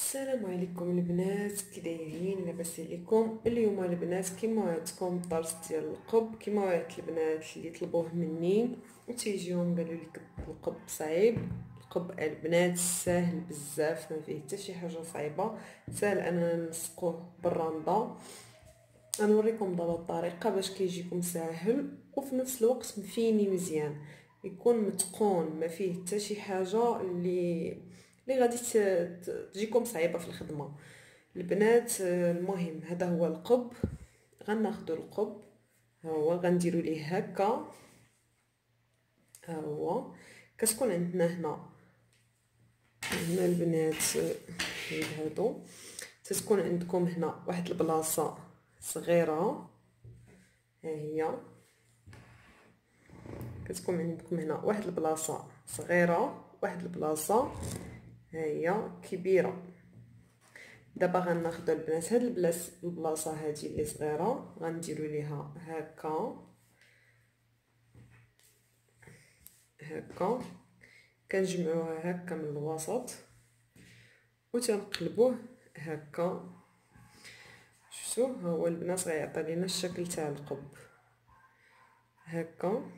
السلام عليكم البنات، كي دايرين؟ لاباس عليكم؟ اليوم البنات كيما وعدتكم الدرس ديال القب. كيما وعدت البنات اللي طلبوه مني وتيجيهم قالوا لي القب صعيب. القب البنات ساهل بزاف، ما فيه حتى شي حاجه صعيبه، ساهل اننا نلصقوه بالرنده. غنوريكم دابا الطريقه باش كيجيكم ساهل وفي نفس الوقت مفيني مزيان، يكون متقون، ما فيه حتى شي حاجه اللي غادي تجيكم صعيبه في الخدمه البنات. المهم هذا هو القب. غناخذوا القب، ها هو غنديروا ليه هكا. ها هو كتكون عندنا هنا البنات هادو، تتكون عندكم هنا واحد البلاصه صغيره. ها هي كتكون عندكم هنا واحد البلاصه صغيره، واحد البلاصه ها هي كبيره. دابا غناخدو البنات هاد البلاصه هادي اللي صغيره غنديروا ليها هكا هكا، كنجمعوها هكا من الوسط وتنقلبوه هكا. شفتوا؟ ها هو البنات غيعطي لينا الشكل تاع القب هكا.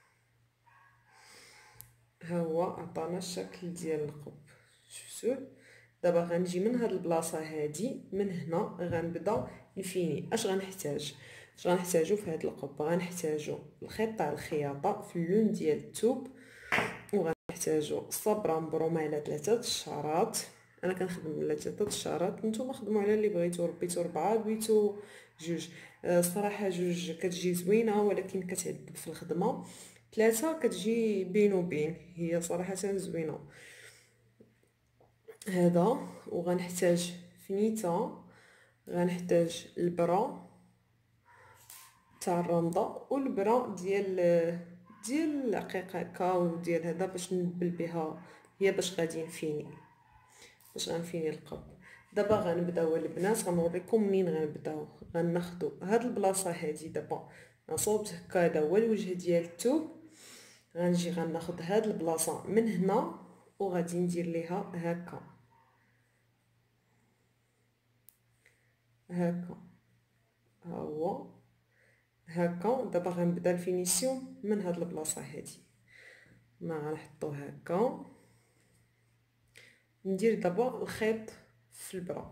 ها هو عطانا الشكل ديال القب، شفتوا؟ دابا غنجي من هاد البلاصه هادي، من هنا غنبدا نفيني. اش غنحتاجو في هاد القب؟ غنحتاجو الخيط تاع الخياطه في اللون ديال الثوب، وغنحتاجو صبره مبرومه على 3 الشعرات. انا كنخدم على 3 الشعرات، نتوما خدموا على اللي بغيتو، ربيتو 4 بغيتو 2. الصراحه 2 كتجي زوينه ولكن كتعذب في الخدمه، 3 كتجي بين وبين، هي صراحه زوينه. هذا وغنحتاج فنيته، غنحتاج البرا تاع الرنده والبرا ديال العقيق هكا وديال هذا باش نبل بها، هي باش غادي غنفيني القب. دابا غنبداو البنات، غنوريكم منين غنبداو. غناخدو هاد البلاصه هادي، دابا نصوبت هكا، هذا هو الوجه ديال الثوب. غنجي غناخد هاد البلاصه من هنا وغادي ندير ليها هكا هكا. ها هو هكا. دابا غنبدا الفينيسيون من هاد البلاصه هادي، ما غنحطو هكا. ندير دابا الخيط في البرا.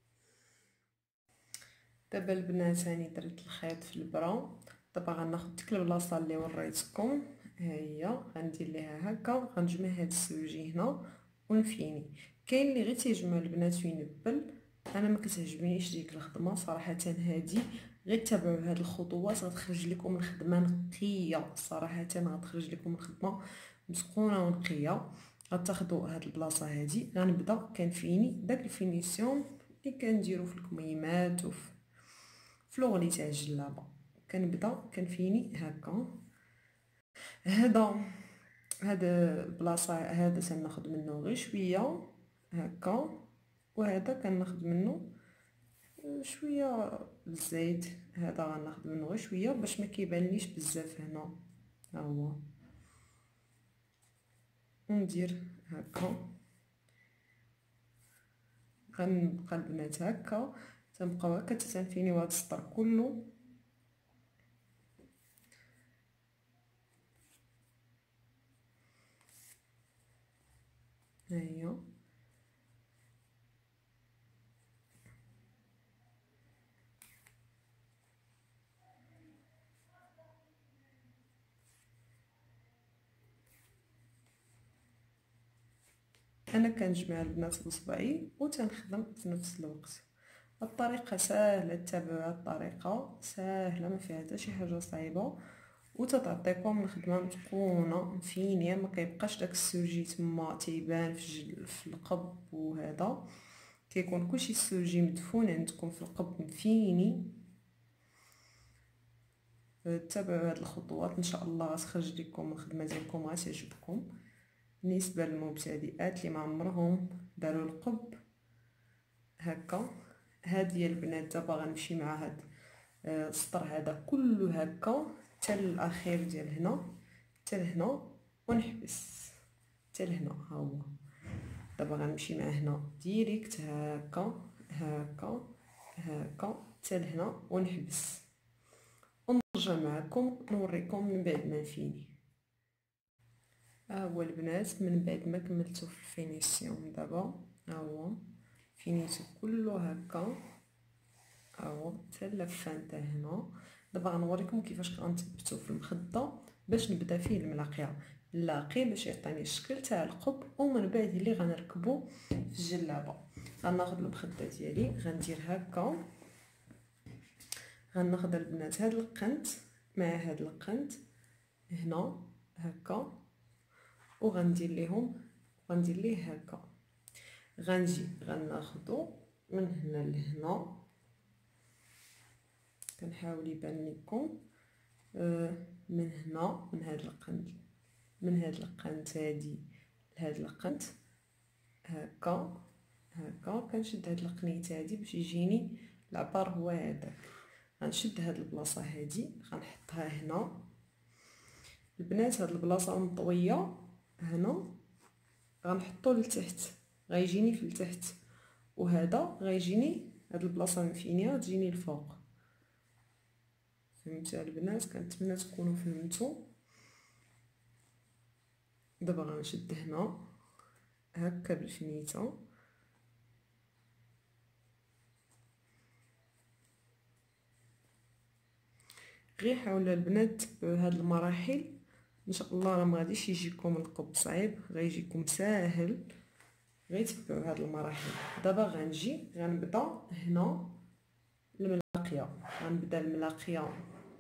دابا البنات هاني درت الخيط في البرا. دابا غناخد ديك البلاصه اللي وريتكم، ها هي غندير ليها هكا، غنجمع هاد السوجي هنا ونفيني. كاين اللي غير تيجمع البنات وينبل، انا ما كتعجبنيش ديك الخدمه صراحه. هادي غير تابعوا هاد الخطوات غتخرج لكم الخدمه نقيه، صراحه غتخرج لكم الخدمه مسكونه ونقيه. غتاخدوا هاد البلاصه هادي، غنبدا كنفيني داك الفينيسيون اللي كنديروا في الكميمات وفي لوغلي تاع الجلابه. كنبدا كنفيني هكا. هذا البلاصه هذا تناخذ منه غير شويه هكا، وهذا كناخذ منه شويه الزيت. هذا غناخذ منه غير شويه باش ما كيبانليش بزاف هنا. ها هو وندير هكا. غنبقى البنات هكا، تنبقاو هكا تنفينيو هذا السطر كله. ها هي انا كنجمع البنات بصبعي وتنخدم في نفس الوقت. الطريقه سهله، تتبعوا الطريقه سهله، ما فيها حتى شي حاجه صعيبه، وتتعطيكم الخدمه متقونه مفينيه. ما كيبقاش داك السوجي تما تيبان في القب، وهذا كيكون كلشي السوجي مدفون عندكم في القب مفيني. تابعوا هاد الخطوات ان شاء الله غتخرج لكم الخدمه ديالكم غتعجبكم. بالنسبه للمبتدئات اللي ما عمرهم داروا القب هكا، هادي البنات دابا غنمشي مع هاد السطر هذا كله هكا حتى الاخير ديال هنا، حتى لهنا ونحبس حتى لهنا. ها هو دابا غنمشي مع هنا ديريكت هكا هكا هكا حتى لهنا ونحبس ونرجع معكم نوريكم من بعد ما نفيني. هو البنات من بعد ما كملتو في الفينيسيون دابا ها هو فينيتو كله هكا ها هو حتى اللفه نتاع هنا. دابا غنوريكم كيفاش غنثبتو في المخده باش نبدا فيه الملاقيه اللاقي باش يعطيني الشكل تاع القب، ومن بعد اللي غنركبو في الجلابه. غناخذ المخده ديالي غندير هكا، غناخذ البنات هاد القنت مع هاد القنت هنا هكا وغندير ليه هكا. غنجي غناخذو من هنا لهنا، كنحاول يبان لكم من هنا من هاد القنت هادي لهاد القنت هكا هكا. كنشد هاد القنيته هادي باش يجيني العبار هو هذاك. غنشد هاد البلاصه هادي غنحطها هنا البنات. هاد البلاصه مطويه هنا غنحطو لتحت غيجيني في التحت، وهذا غيجيني هاد البلاصه مفينيه تجيني الفوق. فهمتوا البنات؟ كنتمنى تكونوا فهمتوا. دابا غنشد هنا هكا بالفنيته غير حاولوا البنات بهاد المراحل ان شاء الله راه ما غاديش يجيكم القب صعيب، غيجيكم ساهل، غير تبعوا هاد المراحل. دابا غنبدا هنا الملاقيه، غنبدا الملاقيه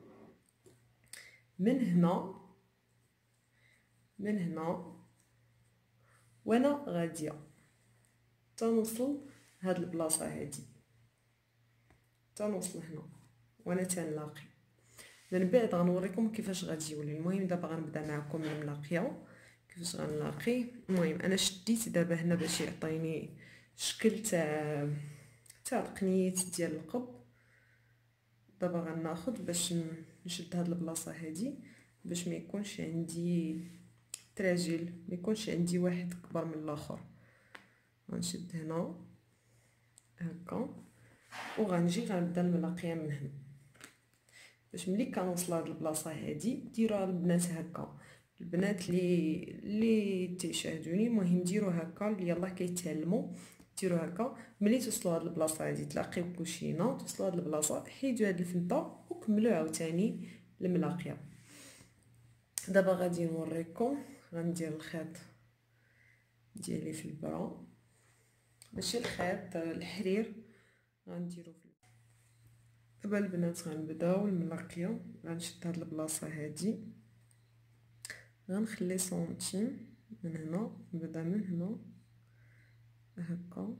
من هنا وانا غاديه تنوصل هاد البلاصه هادي، تنوصل هنا وانا تنلاقي. من بعد غنوريكم كيفاش غادي يولي. المهم دابا غنبدا معكم الملاقيه كيفاش غنلاقي. المهم انا شديت دابا هنا باش يعطيني شكل تاع القنيت ديال القب. دابا غناخذ باش نشد هاد البلاصه هادي باش ما يكونش عندي تراجيل، ما يكونش عندي واحد كبر من الاخر. غنشد هنا هكا وغنجي غنبدا الملاقيه من هنا باش ملي كنوصل لهاد البلاصه هادي ديروها البنات هكا. البنات اللي تيشاهدوني المهم ديروا هكا، اللي يلاه كيتعلموا ديروا هكا. ملي توصلوا هاد البلاصه هادي تلاقيو كوشينه، توصلوا هاد البلاصه حيدوا هاد الفنطه وكملوا عاوتاني الملاقيه. دابا غادي نوريكم. غندير الخيط ديالي في البرا، ماشي الخيط الحرير غنديرو في. دابا البنات غنبداو الملاقيه. غنشد هاد البلاصه هادي غنخلي سنتيم من هنا، نبدا من هنا هكا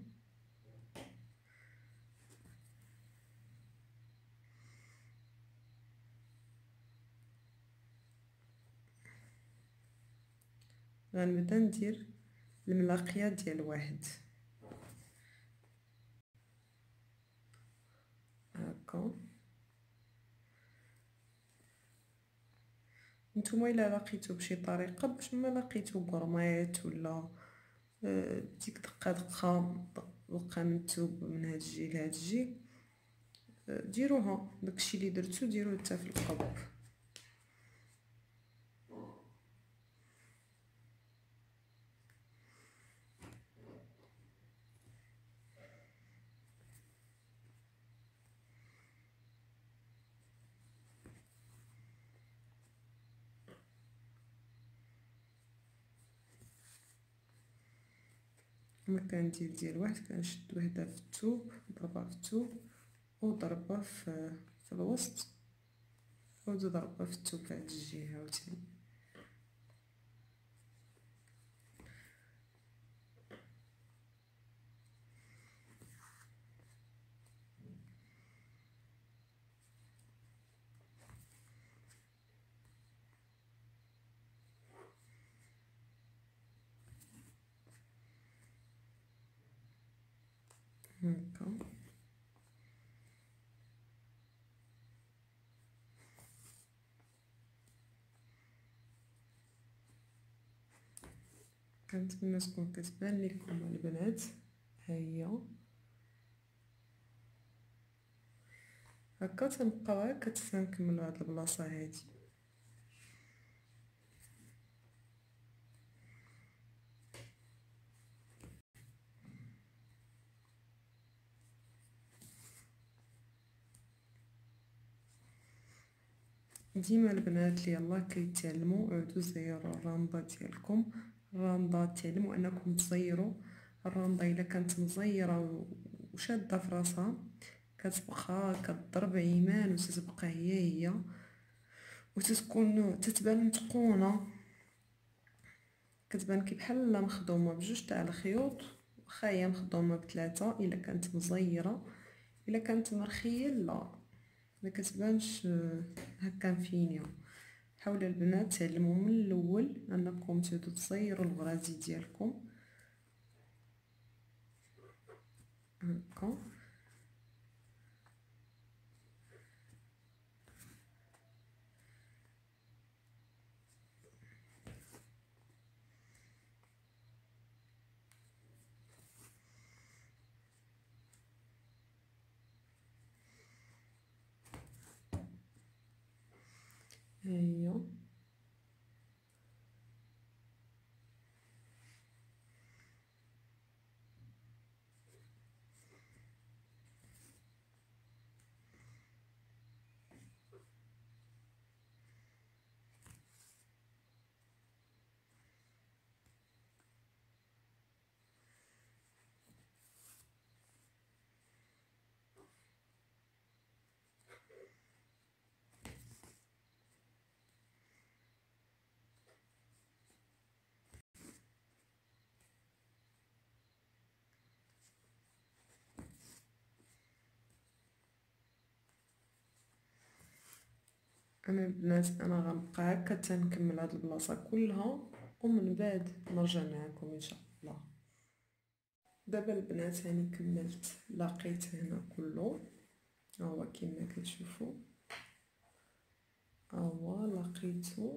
غنبدا ندير الملاقيه ديال واحد هكا. نتوما الا لقيتو بشي طريقه باش ما لقيتو قرميط ولا ديك دقه دقه من الثوب من هاد الجي لهاد الجي ديروها. داكشي اللي درتو ديروه حتى في القب. كما كندير واحد كنشد وحده في الثوب ضربها في الثوب وضربها في الوسط وضربها في الثوب في هاد الجهه عاوتاني. هكا كنتمنى تكون كتبان لكم البنات. ها هي هكا تنبقاو هكا حتى نكملو هاد البلاصه هادي. ديما البنات اللي يلاه كيتعلموا عودوا زيروا الراندا ديالكم. الراندا تعلموا انكم تزيروا الراندا. الا كانت مزيره وشاده في راسها كتبقى كضرب عيمان وتتبقى هي وتتكون تتبان متقونه، كتبان كي بحال مخدومه بجوج تاع الخيوط، واخا هي مخدومه بثلاثه. الا كانت مزيره، الا كانت مرخيه لا ما كتبانش هكا مفينيه. حاولوا البنات تعلموا من الاول انكم تعودوا تصيروا الغرازي ديالكم هكا. هي انا البنات انا غنبقى هكا تنكمل هاد البلاصه كلها ومن بعد نرجع معكم ان شاء الله. دابا البنات هاني كملت لقيت هنا كله، ها هو كما كتشوفوا، ها هو لقيتو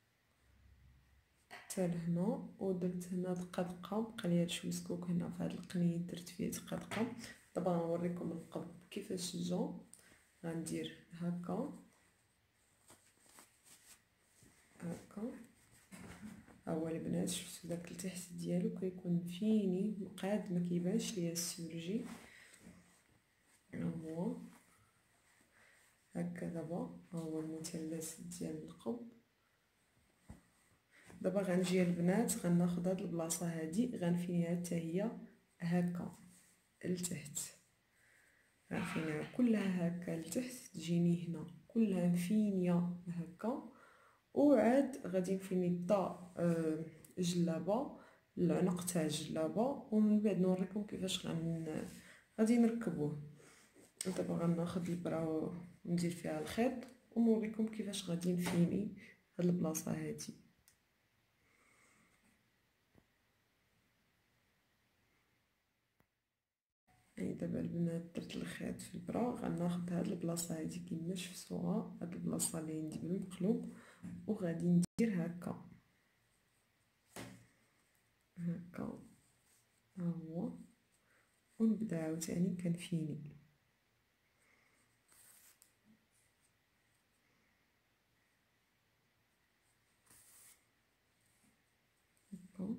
حتى لهنا ودرت هنا دقه بقى ليا شويه سكوك هنا في هاد القنيد درت فيه دقه. دابا غنوريكم القب كيفاش جا. غندير هكا هكا. ها هو البنات شفتوا داك التحت ديالو كيكون فيني مقاد ما كيبانش ليا السورجي. ها هو هكا. دابا ها هو المثلث ديال القب. دابا غنجي البنات غناخد هاد البلاصه هادي غنفينيها حتى هي هكا لتحت، غنفينيها كلها هكا لتحت تجيني هنا كلها مفينيه هكا. وعاد غادي نفيني الطا جلابه العنق تاع الجلابه ومن بعد نوريكم كيفاش غادي نركبوه. دابا غناخد البرا وندير فيها الخيط ونوريكم كيفاش غادي نفيني هاد البلاصه هادي. يعني دابا البنات درت الخيط في البرا غناخد هاد البلاصه هادي كما شفتوها، هاد البلاصه اللي عندي بالمقلوب وغادي ندير هكا هكا. ها هو ونبدا عاوتاني كنفيني هكا.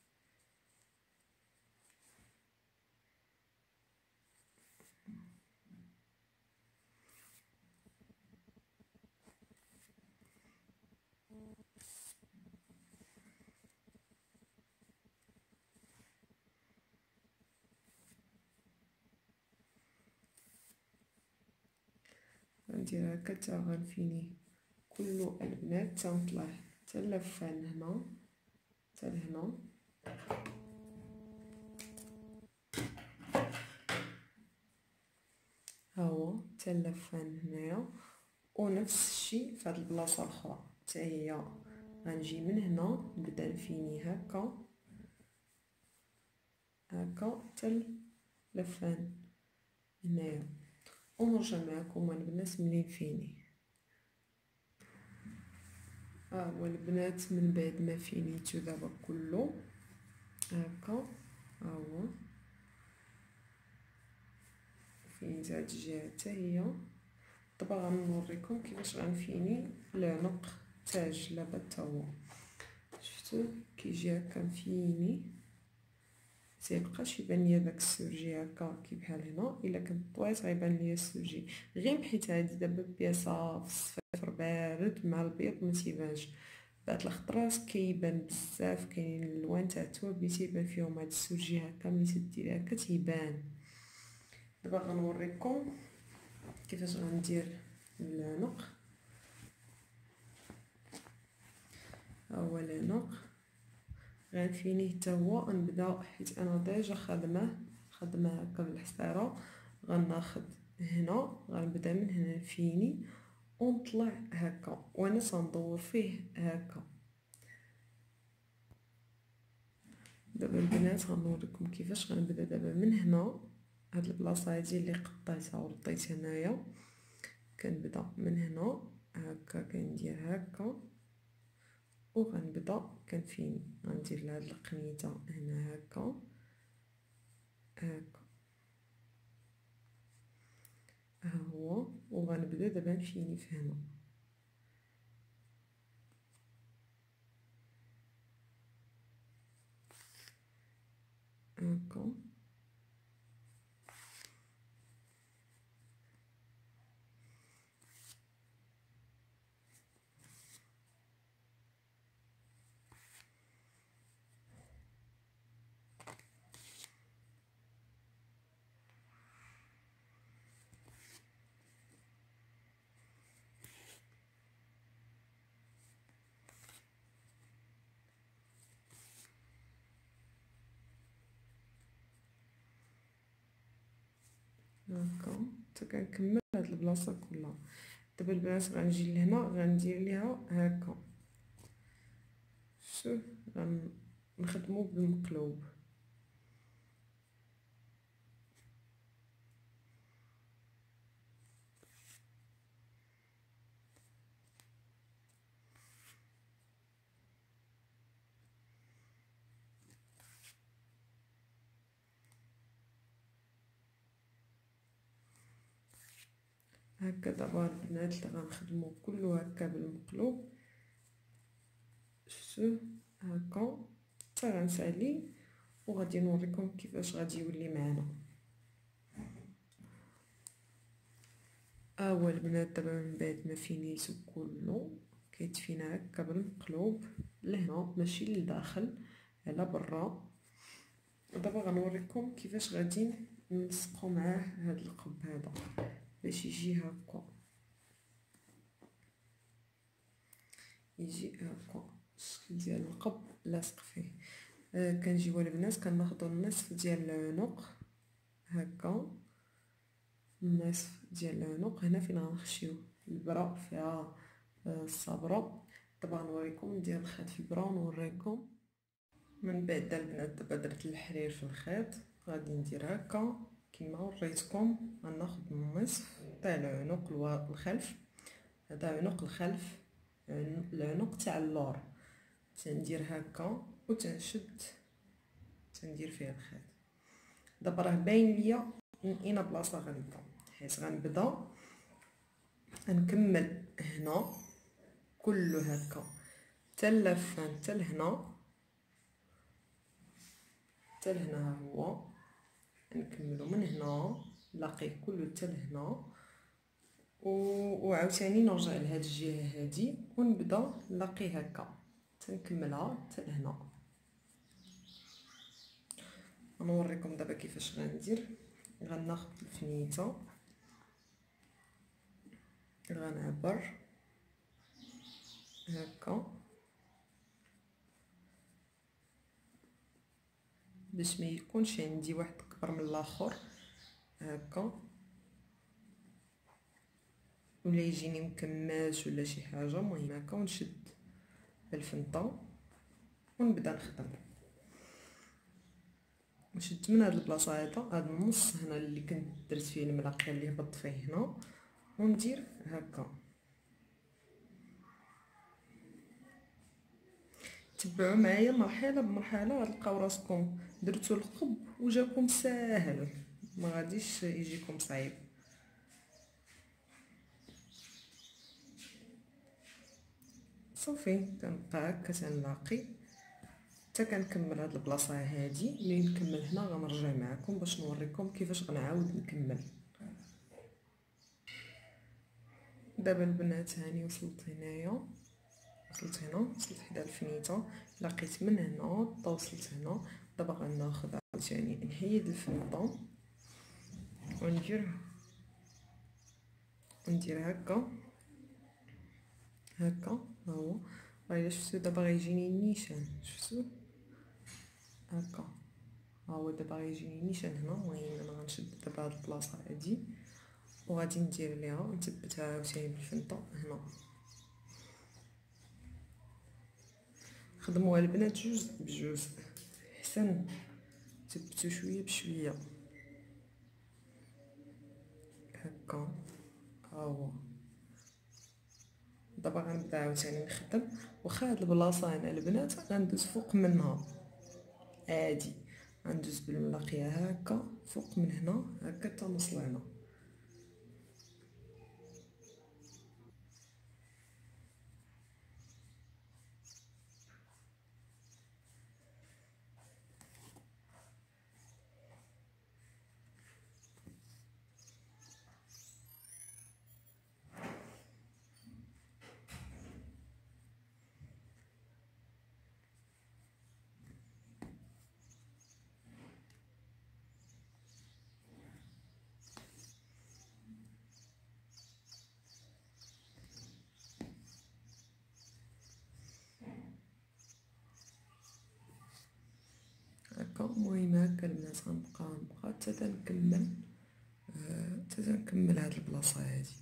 غندير هكا حتى غنفيني كله البنات تنطلع حتى لفان هنا حتى لهنا. ها هو حتى لفان هنايا ونفس الشيء في هاد البلاصه الاخرى حتى هي غنجي من هنا نبدا نفيني هكا هكا حتى لفان هنايا ونرجع معكم البنات ملي نفيني. ها هو البنات من بعد ما فينيتو دابا كله هكا ها هو فين هاد الجهه حتى هي. دابا غنوريكم كيفاش غنفيني العنق تاع الجلابه حتى هو. شفتو كيجي هكا مفيني، متيبقاش يبان ليا داك السورجي هكا كي بحال هنا. الا كنت طويت غيبان ليا السورجي، غير حيت هادي دابا بياسه في الصفيفر بارد مع البيض ما تيبانش. بعض الخطرات كيبان بزاف، كاينين الالوان تاع الثوب اللي تيبان فيهم هاد السورجي هكا ملي تديري هكا تيبان. دابا غنوريكم كيفاش غندير العنق. ها هو العنق غنفينيه حتى هو. غنبدا حيت انا ديجا خدمه هكا بالحصيره، غناخد هنا غنبدا من هنا نفيني ونطلع هكا وانا تندور فيه هكا. دابا البنات غنوريكم كيفاش غنبدا. دابا من هنا هاد البلاصه هادي اللي قطيتها ورطيت هنايا، كنبدا من هنا هكا كندير هكا وغنبدا كنفيني. غندير لهاد القنيته هنا هكا هكا ها هو، وغنبدا دابا نفيني في هنا هكا. هكا حتى كنكمل هاد البلاصه كلها. دابا البنات غنجي لهنا غندير ليها هكا. شوف غنخدمو بالمقلوب. هكا دابا البنات اللي غنخدمو كله هكا بالمقلوب. شفتو هكا حتى غنسالي وغادي نوريكم كيفاش غادي يولي معنا. هو البنات دابا من بعد ما فينيتو كله كيتفينا هكا بالمقلوب لهنا ماشي للداخل على برا. ودابا غنوريكم كيفاش غادي نلصقو معاه هاد القب هذا باش يجي هكا، يجي هكا الشكل ديال القب لاصق فيه. كنجيو البنات كناخدو النصف ديال العنق هكا، النصف ديال العنق هنا فين غنخشيو البرا فيها الصبره. دابا نوريكم ندير الخيط في البرا ونوريكم. من بعد البنات دابا درت الحرير في الخيط، غادي ندير هكا كما وريتكم. غناخد النصف تاع العنق الخلف، هذا عنق الخلف، العنق تاع اللور، تندير هكا وتنشد تندير فيه الخيط. دابا راه باين ليا من اين بلاصه غنبدا، حيت غنبدا نكمل هنا كله هكا حتى اللفان حتى لهنا حتى لهنا. ها هو نكملو من هنا نلاقيه كله حتى لهنا وعاوتاني نرجع لهاد الجهه هادي ونبدا نلاقيه هكا تنكملها حتى لهنا. غنوريكم دابا كيفاش غندير. غناخد الفنيته غنعبر هكا باش ما يكونش عندي واحد اكبر من الاخر هكا ولا يجيني مكماش ولا شي حاجه. المهم هكا ونشد بالفنطه ونبدا نخدم. نشد من هاد البلاصه هاد النص هنا اللي كنت درت فيه الملاقيه اللي هبط فيه هنا وندير هكا تبعوا معايا مرحله بمرحله، غتلقاو راسكم درتوا القب وجاكم ساهل، ما غاديش يجيكم صعيب. صافي كنبقى هكا تنلاقي حتى كنكمل هاد البلاصه هادي. ملي نكمل هنا غنرجع معكم باش نوريكم كيفاش غنعاود نكمل. دابا البنات هاني وصلت هنايا، وصلت هنا، وصلت حدا الفنيته، لقيت من هنا حتى وصلت هنا. دابا غناخذ عاوتاني نحيد الفنطه وندير هكا هكا. ها هو راه شفتو دابا غيجيني النيشان، شفتو هكا. ها هو دابا غيجيني نيشان هنا. المهم انا غنشد دابا هاد البلاصه هادي وغادي ندير ليها نثبتها عاوتاني بالفنطه هنا. خدموها البنات جوج بجوج، احسن ثبتو شويه بشويه هكا. ها هو دابا غنبدا عاوتاني نخدم. واخا هاد البلاصه هنا البنات غندوز فوق منها عادي، غندوز بالملاقيه هكا فوق من هنا هكا حتى نوصل هنا. هكا المهم هكا البنات غنبقى حتى تنكمل هاد البلاصه هادي.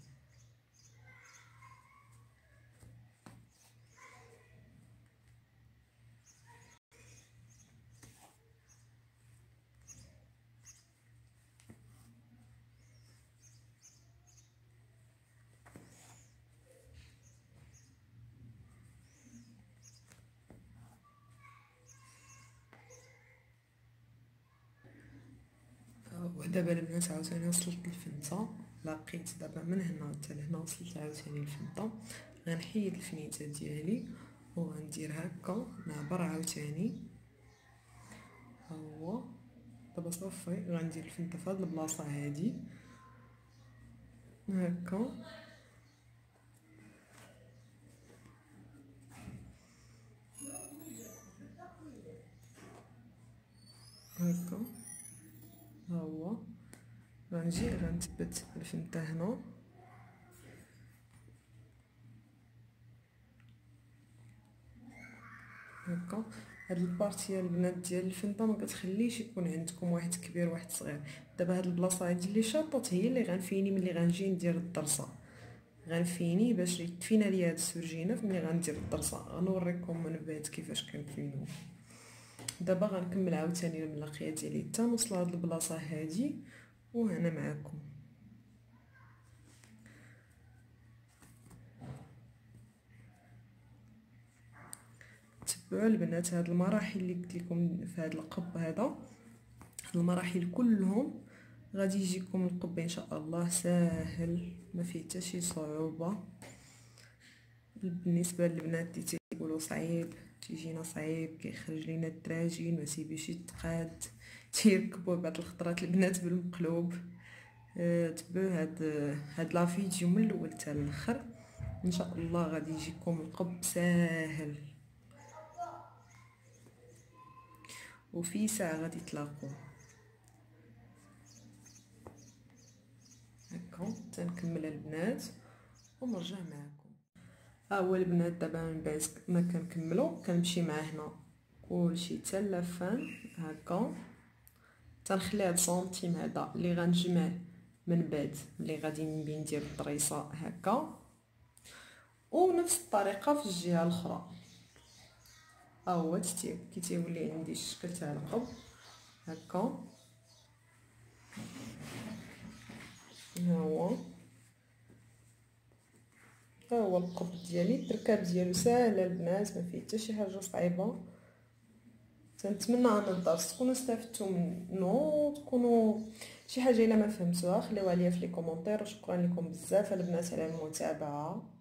ودابا البنات عاوتاني وصلت للفنته، لقيت دابا من هنا حتى لهنا وصلت عاوتاني الفنته. غنحيد الفنيته ديالي وغندير هكا نعبر عاوتاني. ها هو دابا صافي غندير الفنته في هاد البلاصه هادي هكا هكا. ها هو غنجي غنثبت الفنته هنا هكا. هاد البارتيه البنات ديال الفنطه ما كتخليش يكون عندكم واحد كبير واحد صغير. دابا هاد البلاصه هادي اللي شاطت هي اللي غنفيني ملي غنجي ندير الدرسه، غنفيني باش يتفينا ليا هاد السورجينه ملي غندير الدرسه. غنوريكم من بعد كيفاش كنفينو. دابا غنكمل عاوتاني الملاقيه ديالي حتى نوصل لهاد البلاصه هادي وهنا معاكم. تبعوا البنات هاد المراحل اللي قلت لكم في هاد القب هذا، هاد المراحل كلهم غادي يجيكم القب ان شاء الله ساهل، ما فيه حتى شي صعوبه. بالنسبه للبنات اللي تيقولوا صعيب تيجينا صعيب كيخرج لينا الدراجين ما تيبيش يتقاد تيركبوا بعض الخطرات البنات بالمقلوب. تبعوا هاد لا فيديو من الاول حتى الاخر، ان شاء الله غادي يجيكم القب ساهل وفي ساعه غادي تلاقوا. هكا تنكمل البنات ونرجع معكم. ها هو البنات دابا من بعد ما كنكملوا كنمشي مع هنا كلشي حتى لافان هكا، تنخلي هاد سنتيم هذا اللي غنجمع من بعد اللي غادي ندير الطريصه هكا، ونفس الطريقه في الجهه الاخرى. ها هو كي تيولي عندي الشكل تاع القب هكا. ها هو القب ديالي. التركاب ديالو ساهله البنات، ما فيه حتى شي حاجه صعيبه. تنتمنى ان الدرس تكونوا استفدتوا منه، تكونوا شي حاجه الا ما فهمتوها خليوها ليا في لي كومونتير. وشكرا لكم بزاف البنات على المتابعه.